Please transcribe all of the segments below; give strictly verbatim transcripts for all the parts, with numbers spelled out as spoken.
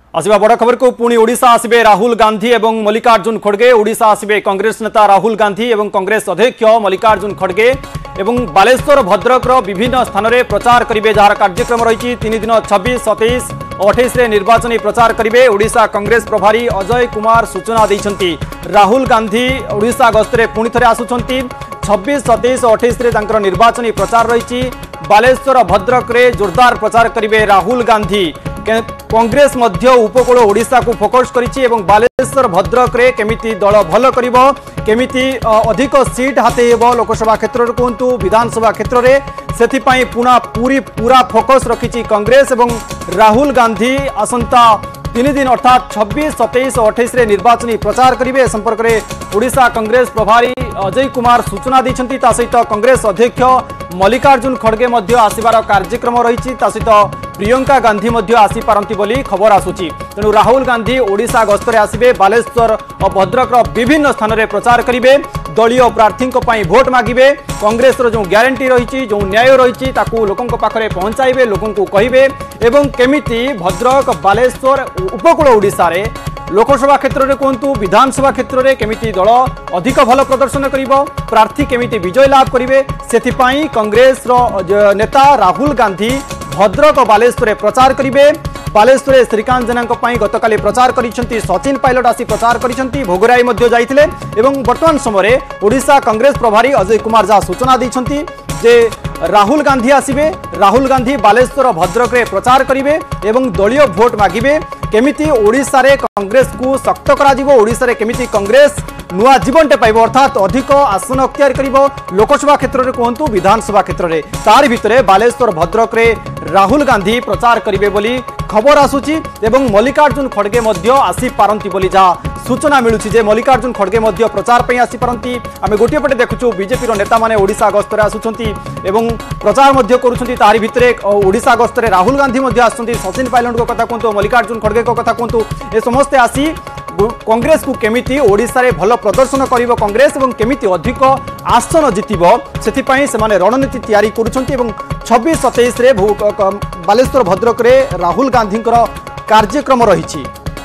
आसवा बड़ खबर को पुणी ओडिशा आसबे राहुल गांधी एवं मल्लिकार्जुन खड़गे। ओडिशा आसबे कांग्रेस नेता राहुल गांधी एवं कांग्रेस अध्यक्ष मल्लिकार्जुन खड़गे एवं बालेश्वर भद्रक विभिन्न स्थान में प्रचार करेंगे जार कार्यक्रम रही तीन दिन छब्बीस सतैश अठाईस निर्वाचन प्रचार करेंगे। ओडिशा कांग्रेस प्रभारी अजय कुमार सूचना देते राहुल गांधी ओडिशा गस्तर पुणी थे आसुंच छब्बीस सतैश अठाईस निर्वाचन प्रचार रही बालेश्वर भद्रक रे जोरदार प्रचार करेंगे राहुल गांधी। कांग्रेस मध्य उपकूल ओडिशा को फोकस करिछि एवं बालेश्वर भद्रक रे केमिति दल भल करिवो केमिति अधिक सीट हाते हेबो लोकसभा क्षेत्र रे कोंतु विधानसभा क्षेत्र रे सेथिपाई पुना पूरी पूरा फोकस रखिछि कांग्रेस एवं राहुल गांधी आसंता तीन दिन अर्थात छब्बीस सतैश अठाईस निर्वाचन प्रचार करेंगे। संपर्क में ओडिशा कांग्रेस प्रभारी अजय कुमार सूचना देते सहित कांग्रेस अध्यक्ष मल्लिकार्जुन खड़गे आसबार कार्यक्रम रही सहित प्रियंका गांधी आसी पारंती बोली खबर आसुची। तेणु राहुल गांधी ओडिशा गस्तर आसबे बालेश्वर और भद्रक विभिन्न स्थान में प्रचार करेंगे दलीय प्रार्थी भोट मागिबे कांग्रेस जो ग्यारंटी रही जो न्याय रही लोकों पाखरे पहुंचाइबे लोकों को कहिबे एवं केमिति भद्रक बालेश्वर उपकूल ओडिशा रे लोकसभा क्षेत्र में कहतु विधानसभा क्षेत्र में केमिति दल अधिक भल प्रदर्शन करिवो प्रार्थी केमिति विजय लाभ करिवे सेथिपाई कांग्रेस रो नेता राहुल गांधी भद्रक और बालेश्वर प्रचार करेंगे। बालेश्वर श्रीकांत जेना गतकाली प्रचार करिसेंती सचिन पायलट आसी प्रचार करिसेंती भोगराई मध्य जाइथिले एवं वर्तमान समय ओडिशा कांग्रेस प्रभारी अजय कुमार जहाँ सूचना देइछंती जे राहुल गांधी आसबे राहुल गांधी बालेश्वर भद्रक रे प्रचार करेंगे एवं दलीय भोट मागिबे केमिति ओडिशा रे कांग्रेस को शक्त करा जिवो ओडिशा रे केमिति कांग्रेस नुआ जीवनटे पाइब अर्थात अधिक आसन अख्तियार करिवो लोकसभा क्षेत्र में कहतु विधानसभा क्षेत्र में तार भितर बालेश्वर भद्रक रे राहुल गांधी प्रचार करेंगे बोली खबर आसुची एवं मल्लिकार्जुन खड़गे मध्य आसी पारंती बोली जहाँ सूचना मिलूची जे मल्लिकार्जुन खड़गे मध्य प्रचार पे आसी पारंती। आमे गोटे पटे देखुछु बीजेपी रो नेता माने ओडिशा गस्तर आसुचंती एवं प्रचार मध्य करूछंती तारि भितरे ओडिशा गस्तर राहुल गांधी मध्य आसुचंती सचिन पायलट को कथा कहतु मल्लिकार्जुन खड़गे को कथा कहतु ए समस्त आसी कांग्रेस को केमिति ओडिशा रे भल प्रदर्शन करिवो कांग्रेस एवं केमिति अधिक आसन जितिबो सेथिपाई सेमाने रणनीति तैयारी करूछंती एवं छब्बीस सतैश रे बालेश्वर भद्रक रे राहुल गांधी कार्यक्रम रही।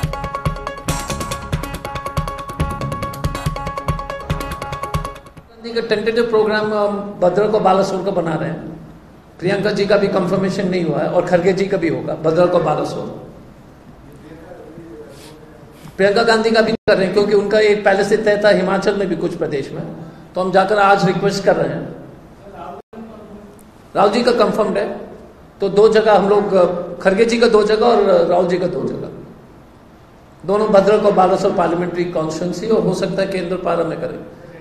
टेंटेटिव प्रोग्राम भद्रक और बालेश्वर का बना रहे हैं। प्रियंका जी का भी कंफर्मेशन नहीं हुआ है और खड़गे जी का भी होगा भद्रक और बालेश्वर। प्रियंका गांधी का भी कर रहे हैं क्योंकि उनका एक पहले से तय था हिमाचल में भी कुछ प्रदेश में, तो हम जाकर आज रिक्वेस्ट कर रहे हैं। राहुल जी का कंफर्म्ड है तो दो जगह हम लोग, खड़गे जी का दो जगह और राहुल जी का दो जगह, दोनों भद्रक और बालेश्वर पार्लियामेंट्री कॉन्स्टिट्यूंसी और हो सकता है केंद्र पारा में करें।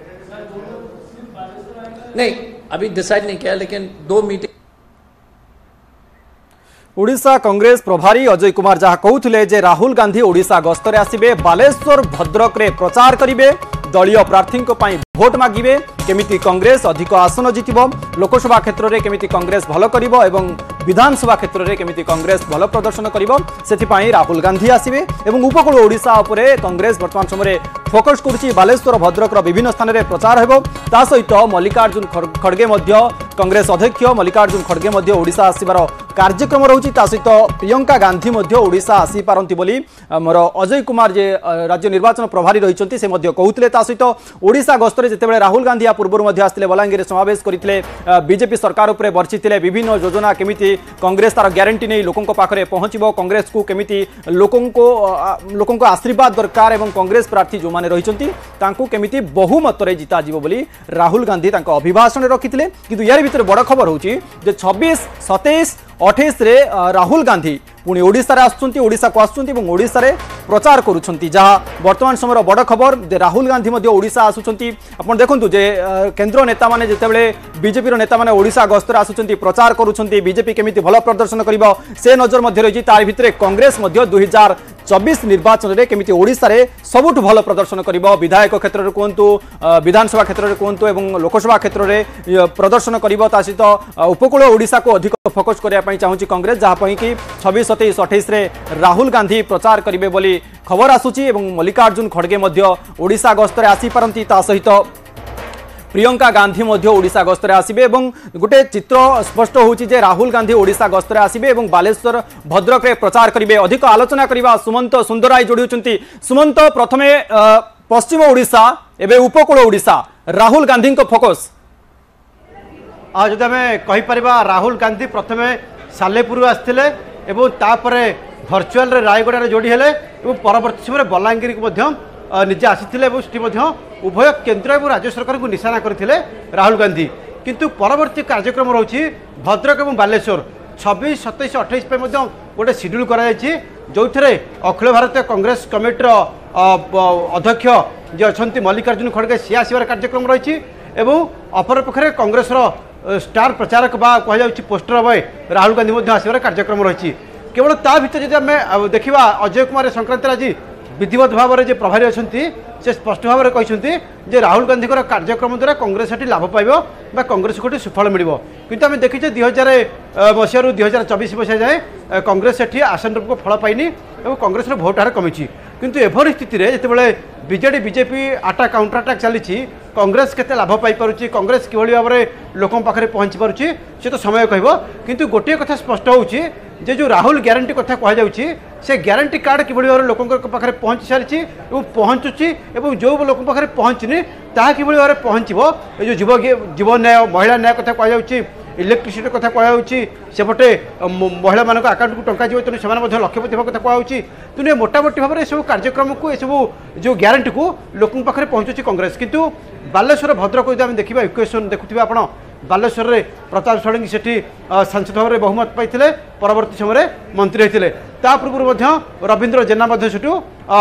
नहीं अभी डिसाइड नहीं किया लेकिन दो मीटिंग। ओडिशा कांग्रेस प्रभारी अजय कुमार जहाँ कहते जे राहुल गांधी ओडिशा गस्तर आसबे बालेश्वर भद्रक रे प्रचार करेंगे दलीय प्रार्थी भोट मागिबे केमिति कांग्रेस अधिक आसन जितिबो लोकसभा क्षेत्र में केमिति कांग्रेस भल करिवो एवं विधानसभा क्षेत्र में केमिति कांग्रेस भल प्रदर्शन करिवो सेथिपाई राहुल गांधी आसिबे एवं उपकूल ओडिशा उपरे कांग्रेस वर्तमान समय फोकस करुछि। बालेश्वर भद्रक विभिन्न स्थान में प्रचार हेबो ता सहित मल्लिकार्जुन खड़गे मध्य कांग्रेस अध्यक्ष मल्लिकार्जुन खड़गे मध्य ओडिशा आसिबार कार्यक्रम रहुछि ता सहित प्रियंका गांधी मध्य ओडिशा आसी पारंती बोली मोर अजय कुमार जे राज्य निर्वाचन प्रभारी रहिसंती से मध्य कहउतले ता सहित ओडिशा गस्तर जितेबाला राहुल गांधी पूर्व आसते बलांगीर समावेश करते बीजेपी सरकार उपरे बर्षिले विभिन्न योजना केमिति कांग्रेस तार ग्यारंटी नहीं लोकों पाखरे पहुंचबो कांग्रेस को केमिति लोकों को लोकों को आशीर्वाद दरकार एवं कांग्रेस प्रार्थी जो माने रहिसंती तांको केमिति बहुमत रे जिता जिवो बोली राहुल गांधी तांको अभिभाषण रखिथिले। किंतु यार भीतर बड़ खबर होची जे छब्बीस सतैश अठाईस रे राहुल गांधी पुणी ओडिशा रे आसुचंती ओडिशा को आसुचंती एवं ओडिशा रे प्रचार करूछंती जहाँ वर्तमान समय बड़ खबर जे राहुल गांधी मध्य ओडिशा आसुचंती। आपण देखंतु जे केंद्र नेता माने जेतेबेले बीजेपी रो नेता माने ओडिशा गस्तर आसुचंती प्रचार करूछंती बीजेपी केमिति भल प्रदर्शन करिवो से नजर मध्य रही तार भितरे कांग्रेस मध्य दुई हजार चौबीस निर्वाचन में केमिति ओडिशा रे सबुठ भल प्रदर्शन करिवो विधायक क्षेत्र में कहतु विधानसभा क्षेत्र में कहतु एवं लोकसभा क्षेत्र में प्रदर्शन करिवो ता सहित उपकूल ओडिशा को अधिक फोकस करने चाहूँगी कांग्रेस जहाँ कि छब्बीस सतैश अठाईस राहुल गांधी प्रचार करेंगे बोली खबर आसूची एवं मल्लिकार्जुन खड़गे मध्य ओडिशा गस्तर आसी पारंती ता सहित प्रियंका गांधी मध्य ओडिशा गस्तरे आसिबे एवं गोटे चित्र स्पष्ट होउची जे राहुल गांधी ओडिशा गस्तरे आसिबे एवं बालेश्वर भद्रक रे प्रचार करिवे। अधिक आलोचना करबा सुमंत सुंदराय जोड़ी होचंती। सुमंत प्रथमे पश्चिम ओडिशा एबे उपकूल ओडिशा राहुल गांधी को फोकस आज जदि आम कहीपर राहुल गांधी प्रथमे सालेपुर आसते तापर भर्चुआल रायगड़ा जोड़ी हेले परवर्त समय बलांगीर को निजे आसी उभय केन्द्र और राज्य सरकार को निशाना करते राहुल गांधी किंतु परवर्ती कार्यक्रम रही भद्रक और बालेश्वर छब्बीस सतैश अठाईस गोटे शेड्यूल कर जो थे अखिल भारतीय कांग्रेस कमिटर अध्यक्ष जी अच्छा मल्लिकार्जुन खड़गे सी आसवर कार्यक्रम रही अपर पक्षे कांग्रेस स्टार प्रचारक बा कह पोस्टर बॉय राहुल गांधी आसवर कार्यक्रम रही केवल ता भीतर जब आम देखा अजय कुमार संक्रांति आज विधिवत भाव में प्रभारी अच्छा से स्पष्ट भाव में कहते राहुल गांधी कार्यक्रम द्वारा कांग्रेस ये लाभ पाइब कांग्रेस को सुफल मिल किंतु आम देखीचे दुई हजार मसीह दुई हजार चौबीस मसीहा जाए कांग्रेस ये आसन रूप फल पाइनी और कांग्रेस भोट हार कमी किंतु एभरी स्थित जिते बीजेडी बीजेपी आटा काउंटर अटाक चली कांग्रेस केते लाभ पाई पारुची कांग्रेस किभली भाव में लोकों पाखे पहुँची पारुची से तो समय कहब किंतु गोटे कथा स्पष्ट होउची जे जो राहुल ग्यारंटी कथा कह जाउची से ग्यारंटी कार्ड किभली भाव में लोकों पाखे पहुँची सारी और पहुँचुची और जो लोकों पाखे पहुँचनी ताहा किभली भाव में पहुँचबो ए जो जीव जीवन न्याय महिला न्याय कथा कह जाउची इलेक्ट्रिसिटी कथा कहुच्छी सेपटे महिला मान आकाउंट को टंका जीव तेणु से लक्षपति कथा कहुच्छी तेणु मोटामोटी भाव में सब कार्यक्रम को यह सब जो ग्यारंटी को लोकों पाखे पहुँचुची कांग्रेस किंतु बालेश्वर भद्रक यदि आम देखा इक्वेशन देखुए आप बालेश्वर में प्रताप षडंगी सेठी सांसद भाव में बहुमत पाई परवर्ती समय मंत्री होते पूर्व रवींद्र जेना सेठू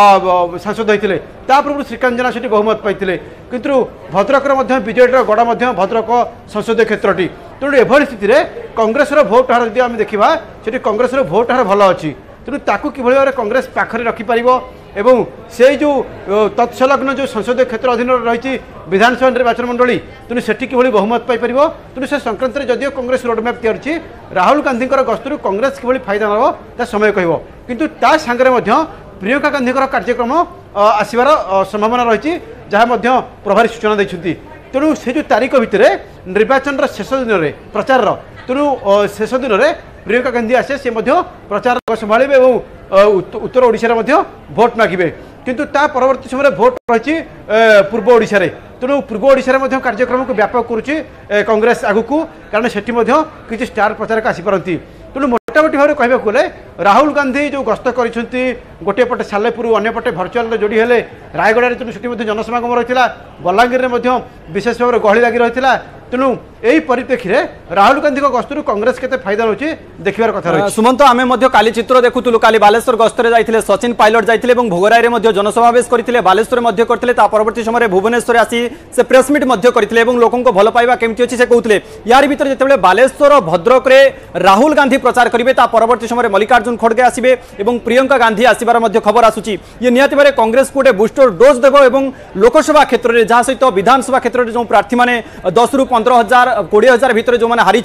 सांसद होते पूर्व श्रीकांत जेना सेठी बहुमत पाई किंतु भद्रक विजेडर गड़ भद्रक संसदीय क्षेत्रटी तेणु एभली स्थित कांग्रेस भोट हार जब आम देखा से कांग्रेस भोट हार भल अच्छी तेणु ताकू किभली भाव में कांग्रेस पाखरे रखिपर एवं से जो तत्सलग्न जो संसदीय क्षेत्र अधीन रही विधानसभा निर्वाचन मंडली तेणु सेठी किभली बहुमत पाई तेणु से संक्रांत में जदिव कांग्रेस रोडमैप तैयारी राहुल गांधी गस्तु कांग्रेस किभली फायदा नब ता समय कह किंतु ता सांगरे प्रियंका गांधी कार्यक्रम आसबार संभावना रही जहाँ प्रभारी सूचना देते तेणु से जो तारीख भितर निर्वाचन शेष दिन में प्रचार तेणु शेष दिन में प्रियंका गांधी आसे से प्रचार संभाले और उत्तर ओडिशा भोट मागे किंतु ता परवर्ती समय भोट रही पूर्व ओडिशा तेणु पूर्व ओडिशा कार्यक्रम को व्यापक करुच्ची कांग्रेस आगू कारण से किसी स्टार प्रचारक आसीपारती तेणु मोटामोटी भाव में कहवाक गले राहुल गांधी जो गस्त कर गोटे पटे सालेपुर अंपटे भर्चुआल जोड़ी हेले रायगड़ा तेणु से जनसमागम रही है बलांगीर में विशेष भाव में गहली लगी रही तेणु यही परिप्रेक्षी राहुल गांधी गस्तु कांग्रेस केते फायदा होची देखिबार कथा रही सुमंत आमे मध्य काली चित्र देखुतुलु काली बालेश्वर गस्तरे जाइथिले सचिन पायलट जाइथिले एवं भोगराय रे मध्य जनसमावेश करथिले बालेश्वर मध्य करथिले ता परवर्ती समय भुवनेश्वर आसी से प्रेस मीट मध्य करथिले एवं लोकों को भल पाइबा केमति अछि से कहउथिले यार भीतर जेतेबेले बालेश्वर भद्रक रे राहुल गांधी प्रचार करिवे ता परवर्ती समय मल्लिकार्जुन खड़गे आसीबे एवं प्रियंका गांधी आसीबार मध्य खबर आसुची ये नियाति बारे कांग्रेस को बूस्टर डोज देबो एवं लोकसभा क्षेत्र रे जहा सहित विधानसभा क्षेत्र रे जो प्रार्थी माने दस रु पंद्रह हजार कोड़े हजार भितर जो मैंने हारी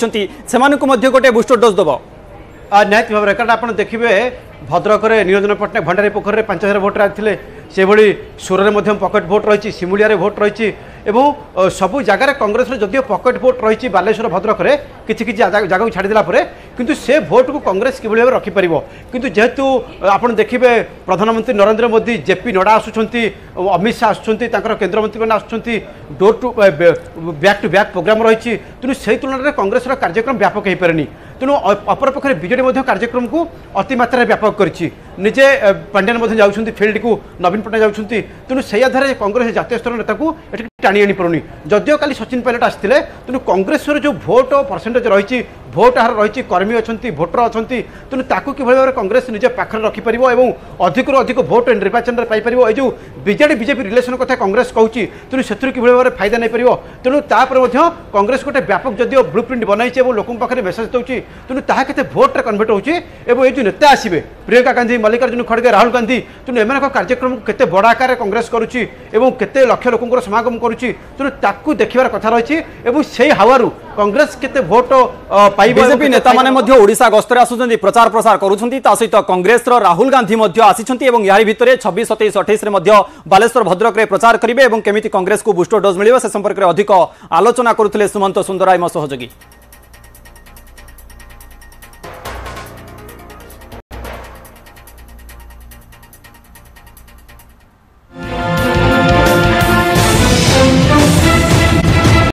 से गोटे बूस्टर डोज दब निहत भाव में कारण आप देखिए भद्रक में निरंजन पट्टनायक भंडारी पोखर पांच हजार भोट आते से भली सोर में पकेट भोट रही सिमुलिया भोट रही सबू जगार कांग्रेस जदिव पकेट भोट रही बालेश्वर भद्रक में किसी किसी जगह को छाड़देला किंतु से भोट को कांग्रेस किभली भाव रखिपर किंतु जेहेतु आप देखिए प्रधानमंत्री नरेंद्र मोदी जेपी नड्डा आसुंच अमित शाह आसुंच केन्द्र मंत्री मैंने आसुंच door to back to back program रही तेणु से तुलन में कांग्रेस कार्यक्रम व्यापक हो पारे तेणु अपर पक्षे बीजेडी कार्यक्रम को अति मात्रा व्यापक करिछि निजे पांड्यान जाऊँच फिल्ड को नवीन पट्टनायक जाऊँच तेणु से आधार कांग्रेस जातीय स्तर नेता को टाणी आनी पारुनी जदिव काली सचिन पायलट आसते तेणु कांग्रेस जो भोट परसेंटेज रही भोट हार रही कर्मी अच्छा भोटर अच्छा तेणु ताकू कि भाव में कांग्रेस निजे पाखरे रखिपर और अधिक अधिक भोट निर्वाचन में पाइपर ये जो बीजेडी बीजेपी रिलेसन कथा कांग्रेस कहूँ तेणु से कि भाव में फायदा नहीं पार तेणु तापर कांग्रेस गोटे व्यापक जदिव ब्लू प्रिंट बनाई और लोकों पाखे मेसेज दूसरी तेणु ताहा केते भोट कन्वर्ट होची एवं ये जो नेता आसबे प्रियंका गांधी मल्लिकार्जुन खड़गे राहुल गांधी तेणु एम कार्यक्रम को केते बड़ आकार कांग्रेस करुच्ची केते लक्ष लोकों समागम कर କରୁଛି ତେଣୁ ତାକୁ ଦେଖିବାର କଥା ରହିଛି ଏବଂ ସେଇ ହାୱାରୁ कांग्रेस केते भोट पाइबो बीजेपी नेता माने मध्य ओडिशा गस्तरे आसुचंती प्रचार प्रसार करूछंती ता सहित कांग्रेस रो राहुल गांधी मध्य आसीछंती एवं यारी भितरे छब्बीस सत्ताईस अट्ठाईस रे मध्य बालेश्वर भद्रक रे प्रचार करिवे एवं केमिति कांग्रेस को बूस्टर डोज मिलिबो से संपर्क रे अधिक आलोचना करुथिले सुमंत सुंदराय म सहयोगी।